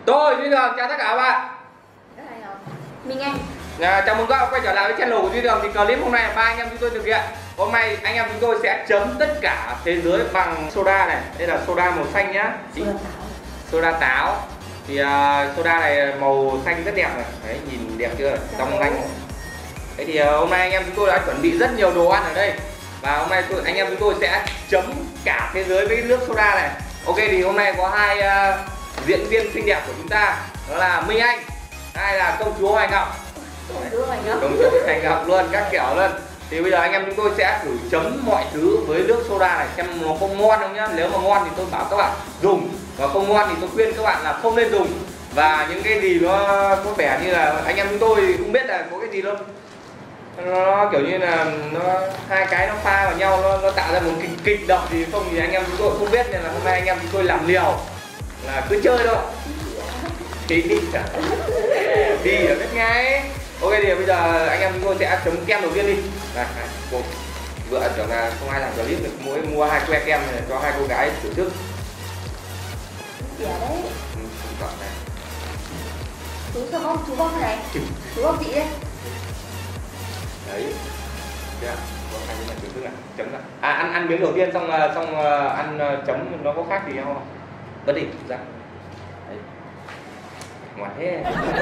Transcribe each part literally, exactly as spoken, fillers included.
Tôi Duy Đường chào tất cả các bạn. Mình Anh. À, chào mừng các bạn quay trở lại với channel của Duy Đường. Thì clip hôm nay ba anh em chúng tôi thực hiện. Hôm nay anh em chúng tôi sẽ chấm tất cả thế giới bằng soda này. Đây là soda màu xanh nhá. Soda táo. Soda táo. Thì uh, soda này màu xanh rất đẹp này. Đấy, nhìn đẹp chưa? Trong lanh. Thế thì uh, hôm nay anh em chúng tôi đã chuẩn bị rất nhiều đồ ăn ở đây. Và hôm nay tôi, anh em chúng tôi sẽ chấm cả thế giới với nước soda này. Ok, thì hôm nay có hai uh, diễn viên xinh đẹp của chúng ta, đó là Minh Anh, hai là công chúa Hoài Ngọc. Công chúa Hoài Ngọc. Công chúa Hoài Ngọc luôn, các kiểu luôn. Thì bây giờ anh em chúng tôi sẽ thử chấm mọi thứ với nước soda này xem nó có ngon không nhá. Nếu mà ngon thì tôi bảo các bạn dùng, và không ngon thì tôi khuyên các bạn là không nên dùng. Và những cái gì nó có vẻ như là anh em chúng tôi không biết là có cái gì đâu, nó kiểu như là nó hai cái nó pha vào nhau, nó, nó tạo ra một kịch kịch độc gì không thì anh em chúng tôi không biết, nên là hôm nay anh em chúng tôi làm liều là cứ chơi thôi. Đi đi đi ở biết ngay. Ok, thì bây giờ anh em chúng tôi sẽ chấm kem đầu tiên đi. Này, này cô, bữa tưởng là không ai làm clip được, mỗi mua hai que kem này cho hai cô gái thưởng thức. Rẻ đấy. Ừ, không này. Chú sao không? Chú bóc này. Chú bóc chị đấy. Đấy. Chưa? Có hai cái này thưởng thức này, chấm này. À, ăn ăn miếng đầu tiên xong xong ăn chấm nó có khác gì không? Bất đi, ra. Đấy. Ngoan thế.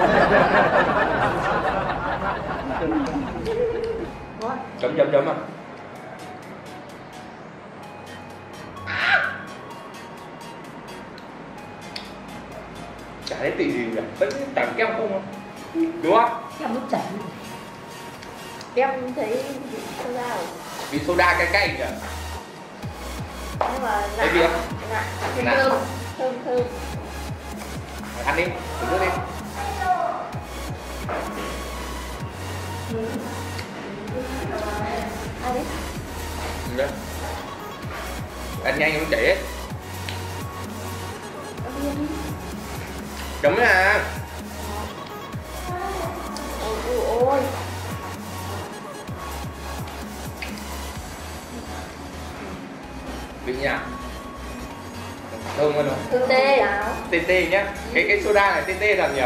Chấm chấm chấm à. Chả thấy vị gì nhỉ? Vẫn tảng kem không không? Đúng không? Kem nó chảy. Kem thấy vị soda rồi. Vị soda cay cay nhỉ? Nhưng mà thấy vị không? Thơm thơm. Thơm thơm. Ăn đi, thử nước đi. Ăn đi. Được. Ăn nhanh không chảy hết. Chấm à. Ôi ôi. Vị nhỉ? Thơm hơn không? Thơm tê. Tê tê nhá. Cái cái soda này tê tê thật nhỉ?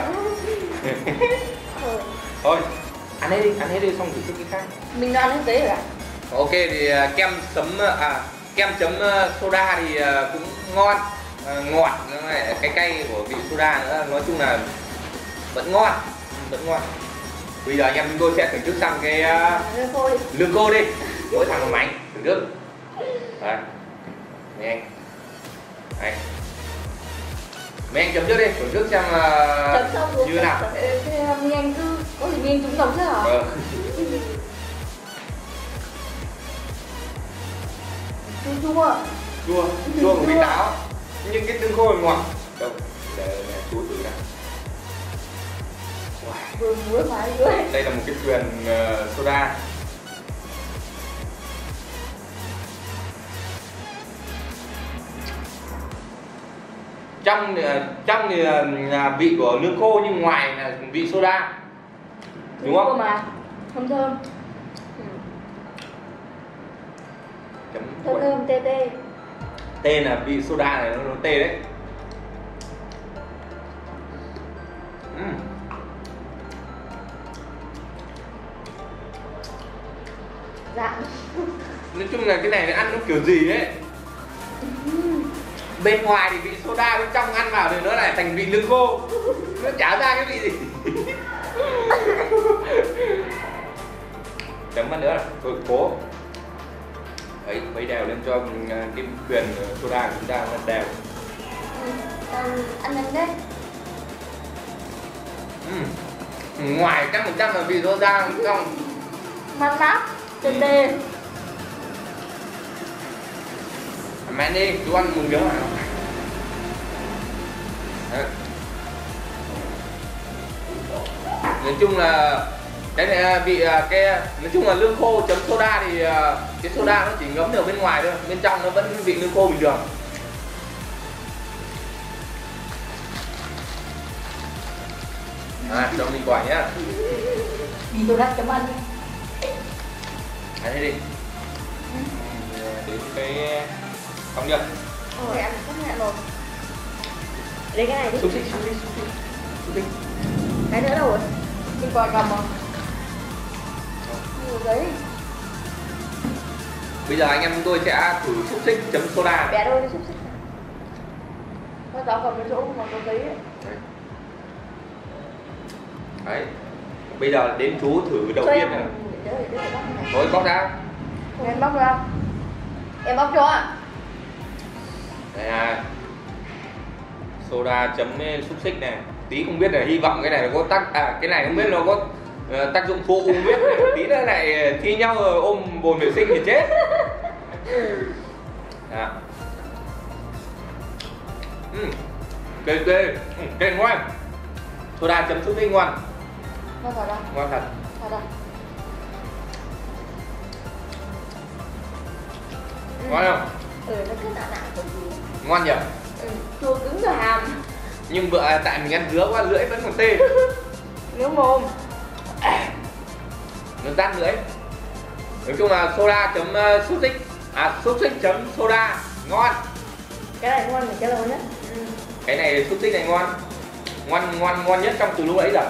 Thôi, ăn hết đi, ăn hết đi xong thử cái khác. Mình đã ăn hết tế rồi à? Ok, thì kem chấm à kem chấm soda thì cũng ngon, ngọt, cái cay của vị soda nữa, nói chung là vẫn ngon, vẫn ngon. Bây giờ anh em chúng tôi sẽ thưởng thức sang cái uh, lương cô đi, mỗi thằng một mảnh thưởng thức. Đấy, mấy anh, đây, mấy anh chấm trước đi, thưởng thức xem uh, như thế nào. Mấy anh cứ có gì anh chúng giống chứ hả? Ờ. Chua chua chua chua của vị táo, nhưng cái tương khô là ngọt. Đâu để, để chú thử nào. Wow. Vừa muối mà dưới. Đây là một cái thuyền uh, soda. Trong trong thì là vị của nước khô nhưng ngoài là vị soda, đúng không? Mà thơm thơm. Chấm thơm thơm tê tê. Tê là vị soda này, nó, nó tê đấy. uhm. Dạ. Nói chung là cái này ăn nó kiểu gì ấy. Bên ngoài thì vị soda, bên trong ăn vào thì nó lại thành vị lương khô, nó chả ra cái vị gì. Chấm ăn nữa là tôi cố ấy khuấy đều lên cho cái thuyền soda của chúng ta nó đều. Ừ, ăn nhanh đấy. Ừ. Ngoài trăm phần trăm là vị soda không Man mát tê tê. Mẹ đi, chú ăn một miếng nào. Nói chung là cái này vị cái nói chung là lương khô chấm soda thì cái soda nó chỉ ngấm được bên ngoài thôi, bên trong nó vẫn vị lương khô bình thường. À, cho mình quả nhá. Vì tôi đã chấm ăn đi. Ăn thế đi. Đến cái xong chưa? Rồi ăn rất nhẹ rồi. Lấy cái này đi. Xúc xích, xúc xích, xúc xích, xúc xích. Cái nữa đâu rồi? Mình còn cầm không? Nhiều giấy. Bây giờ anh em chúng tôi sẽ thử xúc xích chấm soda. Bé đôi đi xúc xích. Nó cháu cầm cái chỗ mà có giấy ấy. Đấy. Đấy. Bây giờ đến chú thử đầu cho tiên em. này. Để, để, để bóc này. Thôi bóc ra. Em bóc ra. Em bóc cho ạ. Đây à. Soda chấm xúc xích này. Tí không biết là hy vọng cái này nó có tác à cái này không biết nó có uh, tác dụng phụ không biết này. Tí nữa lại thi nhau rồi ôm bồn vệ sinh thì chết. À. Ừ. Kê kê, ừ, cái này ngon. Soda chấm xúc xích ngon. Ngon thật à? Ngon thật. Thật à? Ngon không? Ừ, nó cứ nạ nạ của gì. Ngon nhỉ? Ừ, chua cứng cả hàm. Nhưng bữa tại mình ăn dứa quá lưỡi vẫn còn tê. Nếu mồm. Nó tát lưỡi. Nói chung là soda chấm uh, xúc xích. À xúc xích chấm soda ngon. Cái này ngon, cái này ngon nhất. Ừ. Cái này xúc xích này ngon. Ngon ngon ngon nhất trong từ lúc ấy rồi.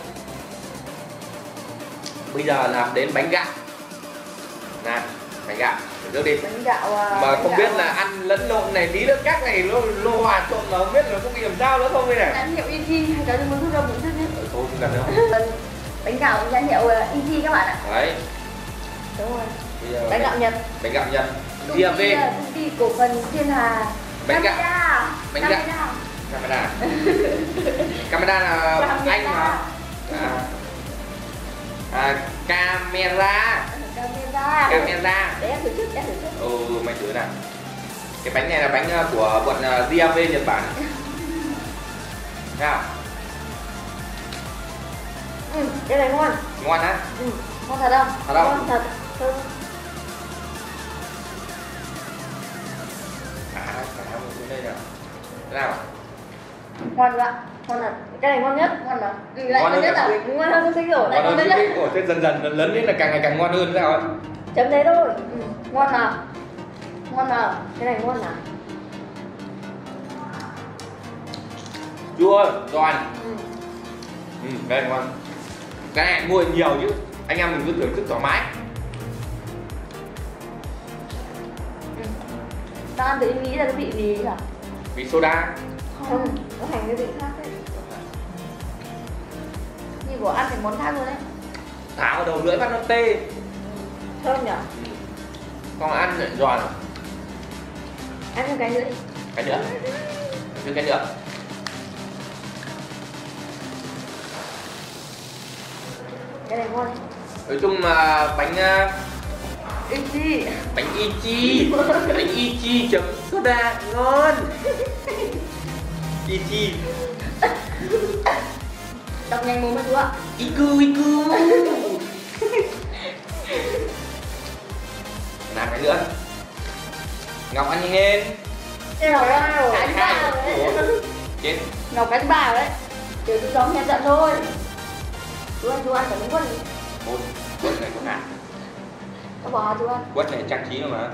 Bây giờ là đến bánh gạo. Nào, bánh gạo. Để đi. Bánh gạo uh, Mà bánh không gạo. biết là ăn lẫn lộn này tí nữa các này lô, lô hòa trộn mà không biết là có bị làm sao nữa không đây này. Nhãn hiệu Easy hay cái muốn rút ra muốn rút nhất. Thôi không cần đâu. Bánh gạo nhãn hiệu Easy các bạn ạ. Đấy. Đúng rồi. Bây giờ Bánh gạo Nhật. Bánh gạo Nhật. Công ty, giê vê. công ty cổ phần Thiên Hà. Bánh gạo. Camera. Bánh gạo. Camera. Camera là anh mà. À. À, camera. Camera. Camera. Để em thử trước, em thử trước. Ừ, mày thử nào. Cái bánh này là bánh của bọn giê vê Nhật Bản. Nào. Ừ, cái này ngon. Ngon á? Ừ, ngon thật không? Thật không? Ngon thật. Ừ. À, cả một cái đây nào. Thế nào? Ngon rồi ạ. Ngon thật. Cái này ngon nhất, ngon mà. Ừ, lại Ngon ngon nhất hơn à? cả Ngon hơn xúc xích rồi, lại Ngon ngon hơn nhất. xúc xích. Ủa, thế dần dần lớn lên là càng ngày càng ngon hơn sao ạ? Chấm thế thôi. Ừ, ngon nào. Ngon nào. Cái này ngon nào. Chua, giòn. Ừ. Ừ, cái này ngon. Cái này mua nhiều chứ. Anh em mình cứ thưởng thức thoải mái. Ừ. Tao ăn tự nghĩ ra cái vị gì nhỉ? Vị soda. Không, nó thành cái vị khác đấy. Như của ăn thành món khác luôn đấy. Thả vào đầu lưỡi phát nó tê. Thơm nhỉ? Còn ăn lại giòn. Ăn thêm cái nữa đi. Cái nữa. Thêm cái nữa. Cái này ngon. Nói chung là bánh uh, Ichi. bánh Ichi. Bánh Ichi chấm soda ngon. Ichi. Đọc nhanh mồm với chú ạ. Iku iku. Làm cái nữa. Ngọc ăn nhanh lên. Cái Ngọc cái cái ba Ủa, đấy. chết. Ngọc cái ba đấy. Để chú đóng nhận giận thôi. Chú ăn chú ăn phải đúng quất đi. Ôi, quất này có hạt. Có bỏ chú ăn. Quất này trang trí nữa mà.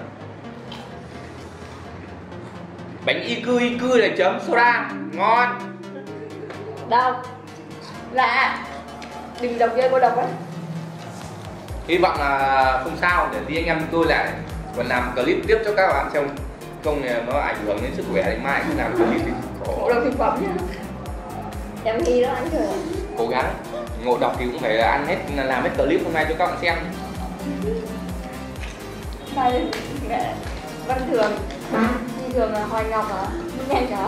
Bánh Iku Iku là chấm soda ngon. Đâu? Lạ. Đừng đọc ghê cô đọc ấy. Hy vọng là không sao để tí anh em tôi lại còn làm clip tiếp cho các bạn xem. Không thì nó ảnh hưởng đến sức khỏe thì mai cũng làm clip thì Ngộ độc thực phẩm nhá. Em Hy đó anh thử. cố gắng. Ngộ độc thì cũng phải ăn hết, làm hết clip hôm nay cho các bạn xem. Đây, mẹ Văn Thường. Đi thường là Hoài Ngọc hả? Nhanh hả?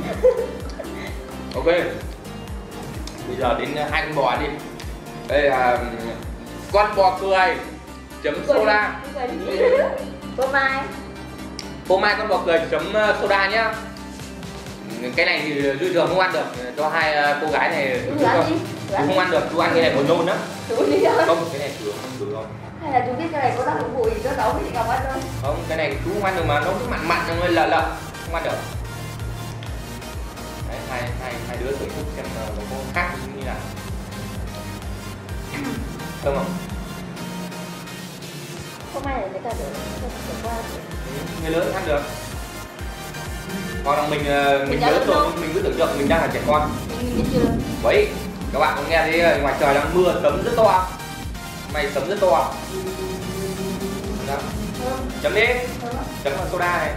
Ok. Bây giờ đến hai con bò đi. Đây là con bò cười chấm soda. Cô Mai. Hôm nay con bò cười chấm soda nhá. Cái này thì Duy Thường không ăn được, cho hai cô gái này Chú ăn đi. Chú không ăn được, chú ăn cái này buồn nôn đó. Chú đi thôi. Không, cái này chú không được rồi. Hay là chú biết cái này có tác dụng phụ gì cho cháu với chị Ngọc ăn không? Không, cái này chú không ăn được mà nó cứ mặn mặn nó lợ lợ, không ăn được. Đấy, hai hai hai đứa thưởng thức xem nó có khác như nào. Thơm không? Cô Mai này người ta được, người ta qua. Ừ, người lớn ăn được. Hoặc là mình mình nhớ rồi mình cứ tưởng tượng mình đang là trẻ con. Mình biết chưa? Vậy các bạn có nghe thấy ngoài trời đang mưa sấm rất to, mày sấm rất to. Đó. Chấm đi, chấm vào soda này.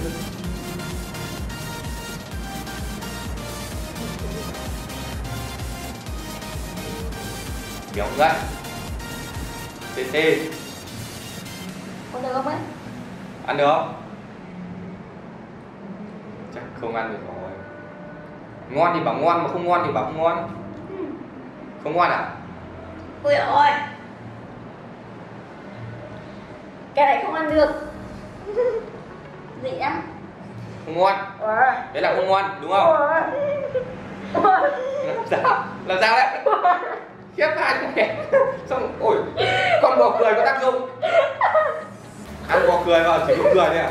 Béo vậy. tê tê. Có được không ấy? Ăn được không? Chắc không ăn được rồi. Ngon thì bảo ngon mà không ngon thì bảo không ngon. Không ngon à? Ôi ôi. Cái này không ăn được. Gì ăn? Không ngon. Đấy là không ngon đúng không? Làm sao? Làm sao đấy? Khép hai con kẻ. Xong ôi, con bò cười có tác dụng. Ăn bò cười mà chỉ có cười thôi à?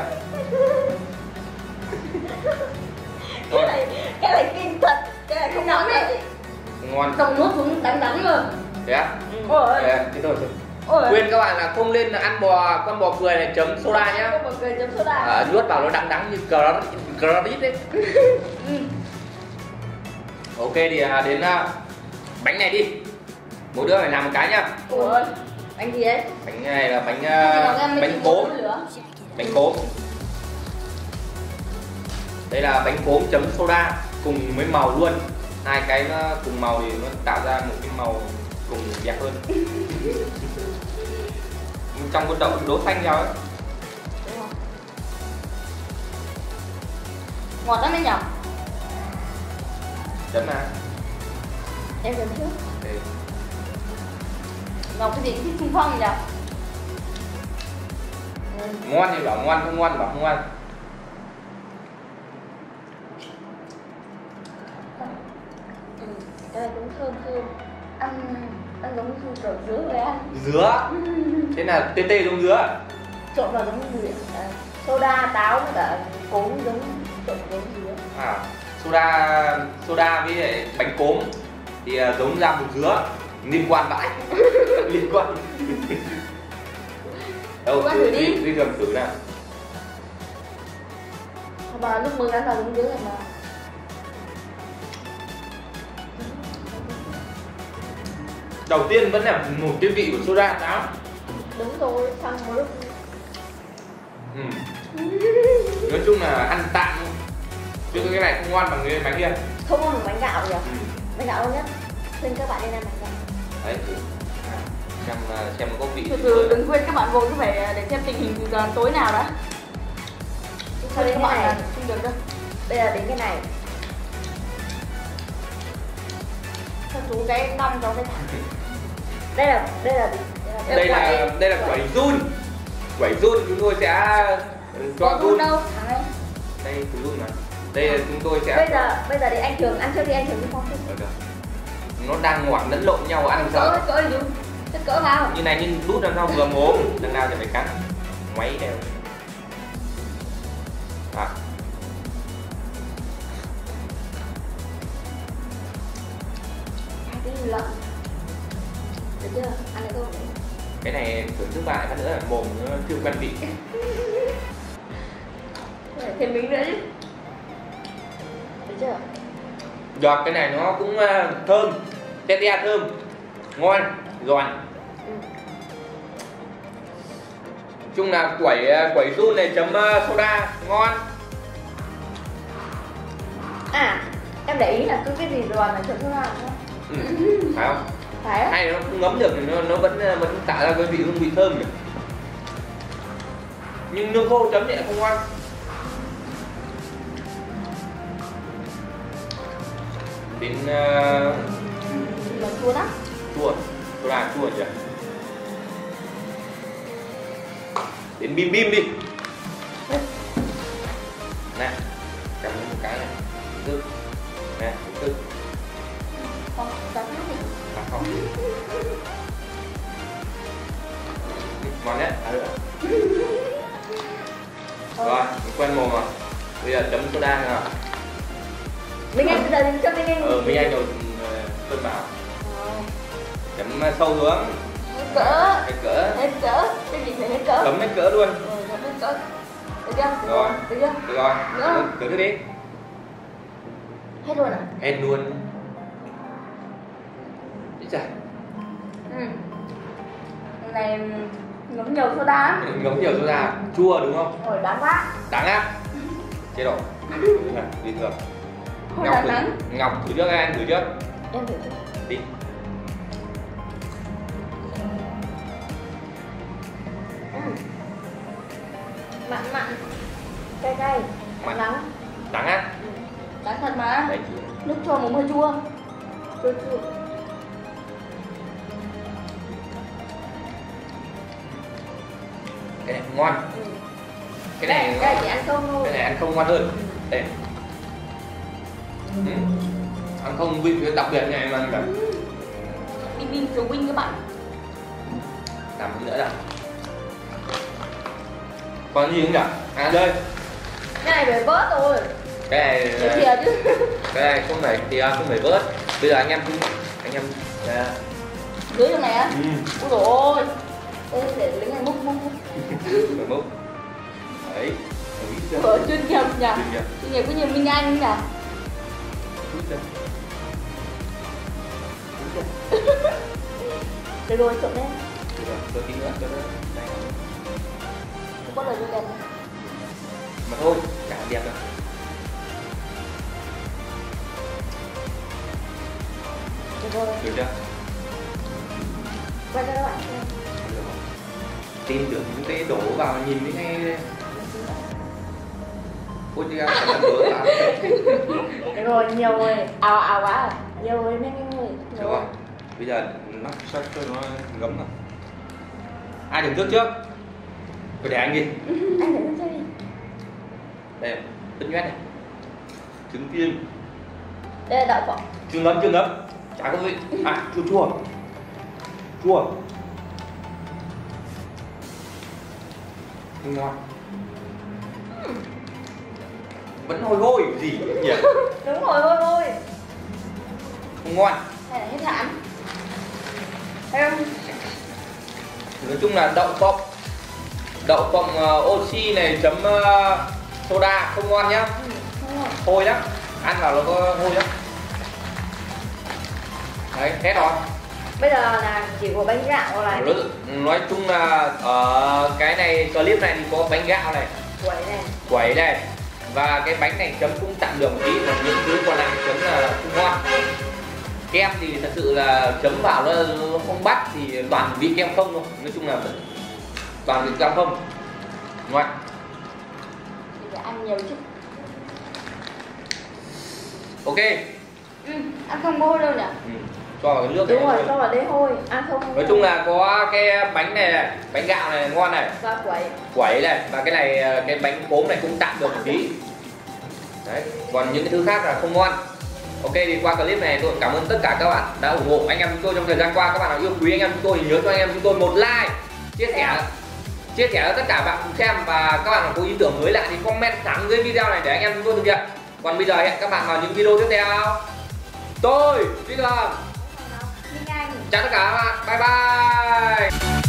Cái này, cái này kinh thật. Cái này không nóng đấy. Không ngon. Xong nuốt cũng đắng đắng luôn. Thế á? Ôi. Thế thôi thôi. Khuyên các bạn là không nên là ăn bò con bò cười này chấm soda nhá. Con bò cười chấm soda. À, nuốt vào nó đắng đắng như credit đấy. Ok thì đến uh, bánh này đi. Mỗi đứa phải làm một cái nhá. Ủa, bánh gì đấy? Bánh này là bánh uh, bánh cốm. Bánh cốm. Đây là bánh cốm chấm soda cùng với màu luôn. Hai cái nó cùng màu thì nó tạo ra một cái màu cùng đẹp hơn. Trong con đậu đỗ xanh nhau ấy. Ngọt lắm đấy nhở? Chấm nào. Em chấm trước. Okay. Ngọc cái gì cũng thích Trung Phong nhỉ? Ừ. Ngon thì bảo ngon, không ngon thì bảo không ngon. Ừ, cái này cũng thơm thơm. Ăn ăn giống như kiểu dứa vậy ăn. Dứa. Thế là tê tê giống dứa. Trộn vào giống như à, soda táo với cả cốm giống trộn giống dứa. À, soda soda với lại bánh cốm thì uh, giống ra một dứa. Liên quan vãi. Liên quan. Đâu, thử đi, đi thường thử nào. Mà lúc mưa ăn là giống dứa này mà. Đầu tiên vẫn là một cái vị của soda táo. Đúng rồi, xong một lúc. Ừ. Nói chung là ăn tạm. Chứ cái này không ngon bằng cái bánh kia. Không ngon bằng bánh gạo nhỉ? Ừ. Bánh gạo nhất. Nên các bạn nên ăn bánh gạo. Đấy, xem xem nó có vị. Từ từ đừng quên các bạn vô cứ phải để xem tình hình từ giờ tối nào đã. Sao đến các bạn là không được đâu. Đây là đến cái này. Cho chú cái đong cho cái thằng. Đây là đây là đây là đây là quẩy run. Quẩy run chúng tôi sẽ cho run đâu thằng ấy. Đây của run mà. Đây là chúng tôi sẽ bây giờ bây giờ để anh Trường ăn trước đi, anh Trường đi phong trước. Nó đang ngoặt lẫn lộn nhau ăn sợ. Cỡ cỡ gì? Cỡ cỡ vào. Như này nhưng đút làm sao vừa mồm, đằng nào thì phải cắn. Ngoáy đều. À. Hai cái lợn. Được chưa? Ăn được không? Cái này thưởng thức lại phát nữa là mồm nó chưa quen vị. Thêm miếng nữa chứ. Được chưa? Giọt cái này nó cũng thơm, te te thơm, ngon, giòn. Ừ. Chung là quẩy quẩy run này chấm soda ngon. À, em để ý là cứ cái gì giòn là chấm soda đúng không? Ừ. Phải không? Phải. Hay nó không ngấm được thì nó nó vẫn vẫn tạo ra cái vị hương vị thơm được. Nhưng nước khô chấm thì lại không ngon. Đến uh... chua lắm. Chua, soda chua nhỉ. Đến bim bim đi. Ừ. Nè, cầm một cái này. Tư. Nè, tư. Không, cái khác đi. À không. Ngon đấy, à nữa. Rồi, mình quen mồm rồi. Bây giờ chấm soda nào. Minh Anh bây giờ cho Minh Anh. Ờ, Minh Anh rồi cân vào. Chấm sâu xuống. Hết cỡ. Hết cỡ. Hết cỡ. Cái gì phải hết cỡ. Chấm hết cỡ luôn. Ừ, chấm hết cỡ. Được chưa? Rồi. Được chưa? Được rồi. Nữa không? Thử nước đi. Hết luôn à? Hết luôn. Chết trời. Ừ. Này ngấm nhiều soda lắm. Ngấm nhiều soda, chua đúng không? Ôi đáng quá. Đáng á. Chết rồi. Đi thường. Thôi Ngọc đáng thử, nắng. Ngọc thử trước anh thử trước. Em thử trước. Đi. Ừ. Mặn mặn. Cay cay. Mặn. Đắng đắng. Đáng á. Ừ. Đắng thật mà. Đấy. Nước cho một hơi chua. Chua chua. Cái này ngon. Ừ. Cái này cái này chỉ ăn không thôi. cái này ăn không ngon hơn. Ừ. Đây. Ừ. Ăn không vị đặc biệt này mà cả. Bing bing phiếu binh các bạn. Làm gì nữa nào? Còn gì không nhỉ? À đây. Cái này phải vớt rồi. Cái này Cái kia chứ. cái này không phải thì không phải vớt. Bây giờ anh em anh em à. Dưới trong này á. Ừ. Ôi dồi ôi. Ê, để lấy này múc múc múc. Phải múc. Đấy. Ở chuyên nghiệp nhỉ? Chuyên nghiệp. Chuyên nghiệp có nhiều Minh Anh nhỉ? Được rồi, trộn lên. Được rồi, tôi tí nữa cho nó này. Không có lời cho đèn. Mà thôi, chả đẹp đâu. Được rồi. Được chưa? Quay cho các bạn xem. Được rồi. Tin tưởng những cái đổ vào nhìn thấy ngay. Ôi chị em phải làm bữa vào. Được rồi, nhiều rồi. Ào ào quá à. Nhiều rồi, mấy anh ơi. Được rồi. Bây giờ nó cho cho nó ngấm rồi. Ai được trước trước? Phải để anh đi. Anh để lên chơi đi. Đây, tất nhét này. Trứng chiên. Đây là đậu phộng. Chưa ngấm, chưa ngấm. Chả có gì. À, chua chua. Chua. Ngon. Vẫn hôi hôi gì nhỉ? Đúng rồi, thôi thôi. Không ngon. Hay là hết hạn. Thấy không? Nói chung là đậu phộng. Đậu phộng uh, oxy này chấm uh, soda không ngon nhá. Ừ, không rồi. Hôi lắm. Ăn vào nó có hôi lắm. Đấy, hết rồi. Bây giờ là chỉ có bánh gạo này. Nói chung là ở cái này clip này thì có bánh gạo này, Quẩy này. quẩy này và cái bánh này chấm cũng tạm được một tí, còn những thứ còn lại chấm là không ngon. Kem thì thật sự là chấm vào nó không bắt thì toàn vị kem không thôi. Nói chung là toàn vị kem không. Ngon. Thì phải ăn nhiều chứ. Ok. Ừ, ăn không có hôi đâu nhỉ? Ừ. Cho vào cái nước Đúng này rồi, thôi. cho vào đấy hôi. Ăn không. Nói chung là có cái bánh này, này bánh gạo này ngon này, và quẩy. quẩy này và cái này cái bánh cốm này cũng tạm được một tí. Đấy, còn những cái thứ khác là không ngon. Ok thì qua clip này tôi cảm ơn tất cả các bạn đã ủng hộ anh em chúng tôi trong thời gian qua. Các bạn nào yêu quý anh em chúng tôi thì nhớ cho anh em chúng tôi một like, chia sẻ chia sẻ cho tất cả bạn cùng xem, và các bạn nào có ý tưởng mới lạ thì comment thẳng dưới video này để anh em chúng tôi thực hiện. Còn bây giờ hẹn các bạn vào những video tiếp theo. Tôi Vĩ Cường Minh Anh. chào tất cả các bạn, bye bye.